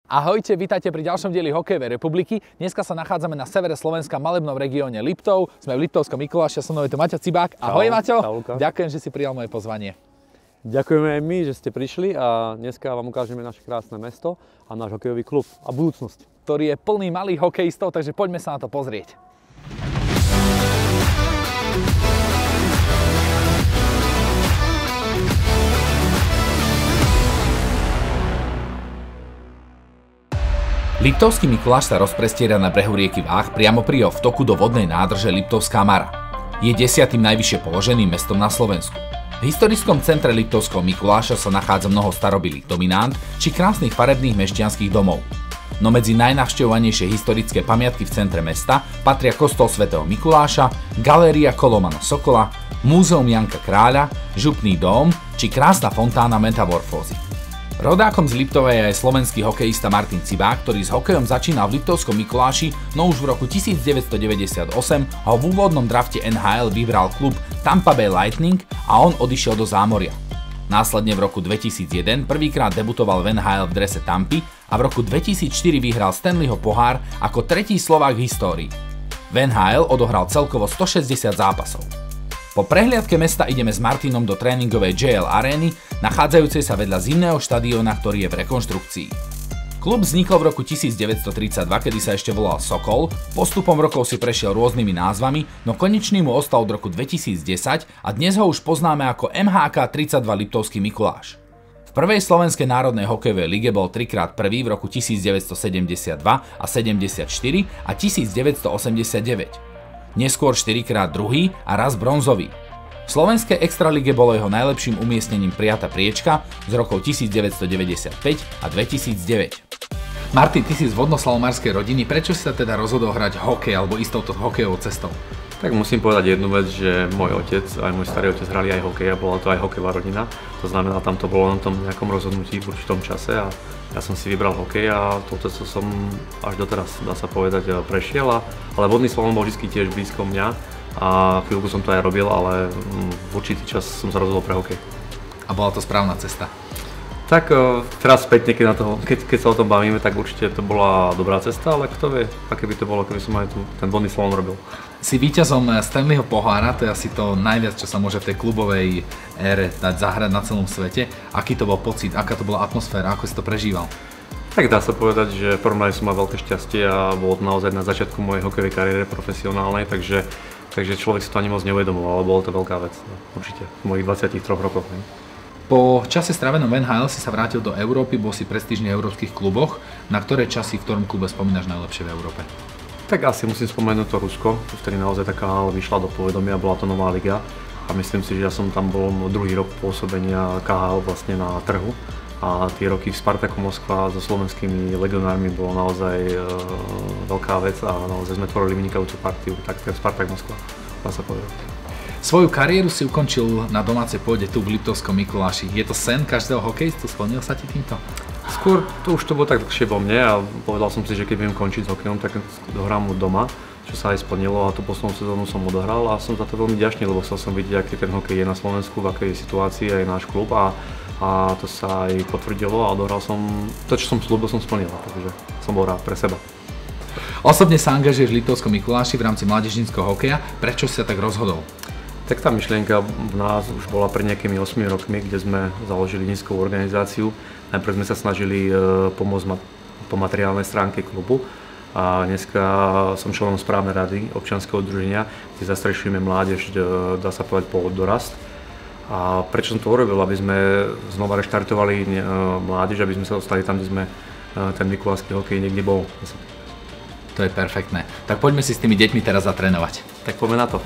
Ahojte, vítajte pri ďalšom dieli Hokejovej republiky. Dneska sa nachádzame na severe Slovenska, v malebnom regióne Liptov. Sme v Liptovskom Mikuláši, so mnou je tu Maťo Cibák. Ahoj Maťo, ďakujem, že si prijal moje pozvanie. Ďakujeme aj my, že ste prišli a dneska vám ukážeme naše krásne mesto a náš hokejový klub a budúcnosť. Ktorý je plný malých hokejistov, takže poďme sa na to pozrieť. Liptovský Mikuláš sa rozprestiera na brehu rieky Váh priamo pri jeho vtoku do vodnej nádrže Liptovská Mara. Je 10. najvyššie položeným mestom na Slovensku. V historickom centre Liptovského Mikuláša sa nachádza mnoho starobilých dominant či krásnych farebných mešťanských domov. No medzi najnavštevovanejšie historické pamiatky v centre mesta patria kostol svätého Mikuláša, galéria Kolomana Sokola, múzeum Janka Kráľa, župný dóm či krásna fontána Metamorfózy. Rodákom z Liptova je aj slovenský hokejista Martin Cibák, ktorý s hokejom začínal v Liptovskom Mikuláši, no už v roku 1998 ho v úvodnom drafte NHL vybral klub Tampa Bay Lightning a on odišiel do zámoria. Následne v roku 2001 prvýkrát debutoval v NHL v drese Tampy a v roku 2004 vyhral Stanleyho pohár ako tretí Slovák v histórii. V NHL odohral celkovo 160 zápasov. Po prehliadke mesta ideme s Martinom do tréningovej JL arény, nachádzajúcej sa vedľa zimného štadióna, ktorý je v rekonštrukcii. Klub vznikol v roku 1932, kedy sa ešte volal Sokol, postupom rokov si prešiel rôznymi názvami, no konečný mu ostal od roku 2010 a dnes ho už poznáme ako MHK 32 Liptovský Mikuláš. V prvej slovenskej národnej hokejovej lige bol trikrát prvý v roku 1972 a 74 a 1989. Neskôr 4-krát druhý a raz bronzový. V slovenskej extralige bolo jeho najlepším umiestnením prijatá priečka z rokov 1995 a 2009. Martin, ty si z vodnoslalomarskej rodiny, prečo si sa teda rozhodol hrať hokej alebo ísť touto hokejovou cestou? Tak musím povedať jednu vec, že môj otec aj môj starý otec hrali aj hokej a bola to aj hokejová rodina. To znamená, tam to bolo na tom nejakom rozhodnutí v určitom čase a ja som si vybral hokej a touto som až doteraz, dá sa povedať, prešiel. Ale vodný slalom bol vždy tiež blízko mňa a chvíľku som to aj robil, ale v určitý čas som sa rozhodol pre hokej. A bola to správna cesta? Tak teraz späť niekedy na toho, keď sa o tom bavíme, tak určite to bola dobrá cesta, ale kto vie, aké by to bolo, keby som aj ten vodný slalom robil. Si víťazom Stanleyho pohára, to je asi to najviac, čo sa môže v tej klubovej ére dať zahrať na celom svete. Aký to bol pocit, aká to bola atmosféra, ako si to prežíval? Tak dá sa povedať, že v prvom rade som mal veľké šťastie a bolo to naozaj na začiatku mojej hokejovej kariéry profesionálnej, takže človek si to ani moc neuvedomoval, ale bolo to veľká vec, určite, v mojich 23 rokoch. Po čase strávenom v NHL si sa vrátil do Európy, bol si v prestížnych európskych kluboch. Na ktoré časy v ktorom klube spomínaš najlepšie v Európe? Tak asi musím spomenúť to Rusko, vtedy naozaj taká vyšla do povedomia, bola to nová liga a myslím si, že ja som tam bol druhý rok pôsobenia KHL vlastne na trhu a tie roky v Spartaku Moskva so slovenskými legionármi bolo naozaj veľká vec a naozaj sme tvorili vynikajúcu partiu, tak ten Spartak Moskva, dá sa povedať. Svoju kariéru si ukončil na domácej pôde tu v Liptovskom Mikuláši. Je to sen každého hokejistu? Splnil sa ti týmto? Skôr to už to bolo tak dlhšie vo mne a povedal som si, že keď budem končiť s hokejom, tak dohrám mu doma, čo sa aj splnilo a tú poslednú sezónu som odohral a som za to veľmi vďačný, lebo chcel som vidieť, aký ten hokej je na Slovensku, v akej situácii aj náš klub a to sa aj potvrdilo a odohral som to, čo som slúbil, som splnil, takže som bol rád pre seba. Osobne sa angažuješ v Liptovskom Mikuláši v rámci mládežníckeho hokeja. Prečo si sa tak rozhodol? Tak tá myšlienka v nás už bola pred nejakými 8 rokmi, kde sme založili nízkou organizáciu. Najprv sme sa snažili pomôcť po materiálnej stránke klubu a dneska som členom správnej rady občianskeho združenia, kde zastrešujeme mládež, dá sa povedať, po dorast. A prečo som to urobil? Aby sme znova reštartovali mládež, aby sme sa dostali tam, kde sme ten mikulášsky hokej niekde bol. To je perfektné. Tak poďme si s tými deťmi teraz zatrénovať. Tak poďme na to.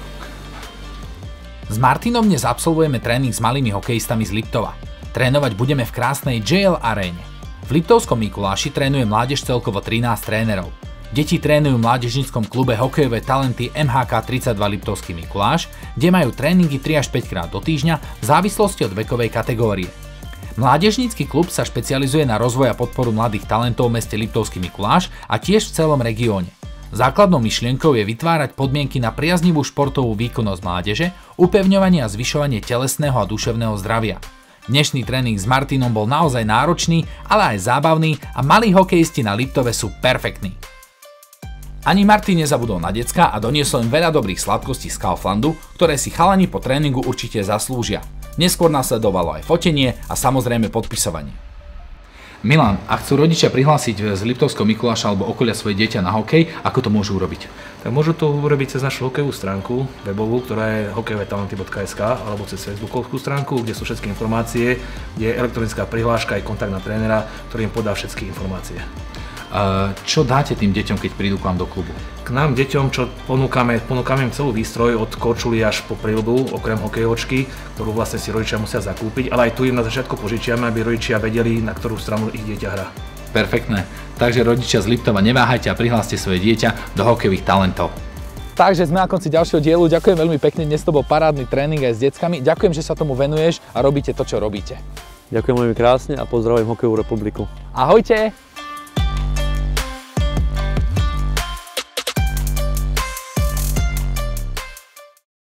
S Martinom dnes absolvujeme tréning s malými hokejistami z Liptova. Trénovať budeme v krásnej JL aréne. V Liptovskom Mikuláši trénuje mládež celkovo 13 trénerov. Deti trénujú v mládežníckom klube hokejové talenty MHK 32 Liptovský Mikuláš, kde majú tréningy 3 až 5 krát do týždňa v závislosti od vekovej kategórie. Mládežnícky klub sa špecializuje na rozvoj a podporu mladých talentov v meste Liptovský Mikuláš a tiež v celom regióne. Základnou myšlienkou je vytvárať podmienky na priaznivú športovú výkonnosť mládeže, upevňovanie a zvyšovanie telesného a duševného zdravia. Dnešný tréning s Martinom bol naozaj náročný, ale aj zábavný a malí hokejisti na Liptove sú perfektní. Ani Martin nezabudol na decka a doniesol im veľa dobrých sladkostí z Kauflandu, ktoré si chalani po tréningu určite zaslúžia. Neskôr nasledovalo aj fotenie a samozrejme podpisovanie. Milan, ak chcú rodičia prihlásiť z Liptovského Mikuláša alebo okolia svoje dieťa na hokej, ako to môžu urobiť? Tak môžu to urobiť cez našu hokejovú stránku webovú, ktorá je hokejovétalenty.sk, alebo cez facebookovskú stránku, kde sú všetky informácie, kde je elektronická prihláška aj kontakt na trénera, ktorý im podá všetky informácie. Čo dáte tým deťom, keď prídu k vám do klubu? K nám deťom, čo ponúkame im celý výstroj od korčuly až po príľbu, okrem hokejočky, ktorú vlastne si rodičia musia zakúpiť, ale aj tu im na začiatku požičiame, aby rodičia vedeli, na ktorú stranu ich dieťa hrá. Perfektné. Takže rodičia z Liptova, neváhajte a prihláste svoje dieťa do hokejových talentov. Takže sme na konci ďalšieho dielu. Ďakujem veľmi pekne, dnes to bol parádny tréning aj s deckami. Ďakujem, že sa tomu venuješ a robíte to, čo robíte. Ďakujem veľmi krásne a pozdravujem Hokejovú republiku. Ahojte!